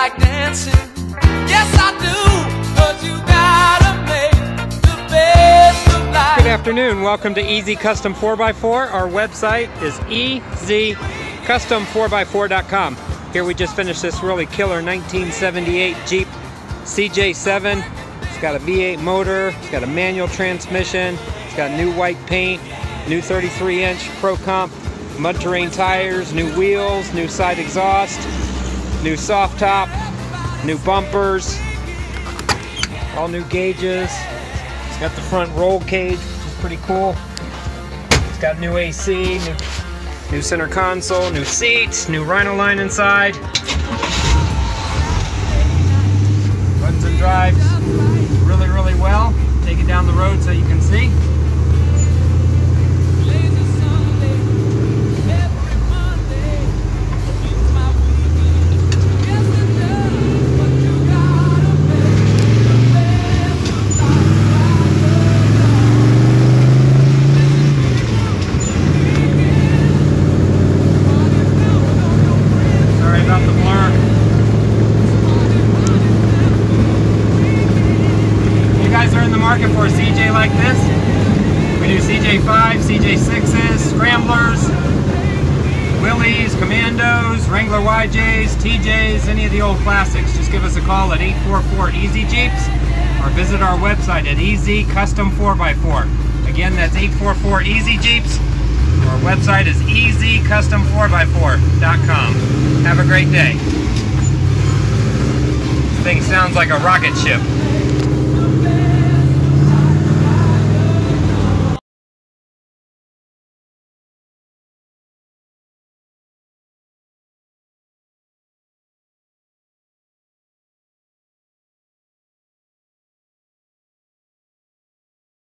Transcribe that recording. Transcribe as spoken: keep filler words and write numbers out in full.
like dancing. Yes, I do, 'cause you gotta make the best of life. Good afternoon. Welcome to Easy Custom four by four. Our website is e z custom four by four dot com. Here we just finished this really killer nineteen seventy-eight Jeep C J seven. It's got a V eight motor. It's got a manual transmission. It's got new white paint, new thirty-three inch Pro Comp mud terrain tires, new wheels, new side exhaust, new soft top, new bumpers, all new gauges. It's got the front roll cage, which is pretty cool. It's got new A C, new, new center console, new seats, new rhinoliner inside. Runs and drives really, really well. Take it down the road so you can see. Market for a C J like this. We do C J fives, C J sixes, Scramblers, Willys, Commandos, Wrangler Y Js, T Js, any of the old classics. Just give us a call at eight four four easy jeeps or visit our website at Easy Custom four by four. Again, that's eight four four easy jeeps. Our website is easy custom four by four dot com. Have a great day. This thing sounds like a rocket ship.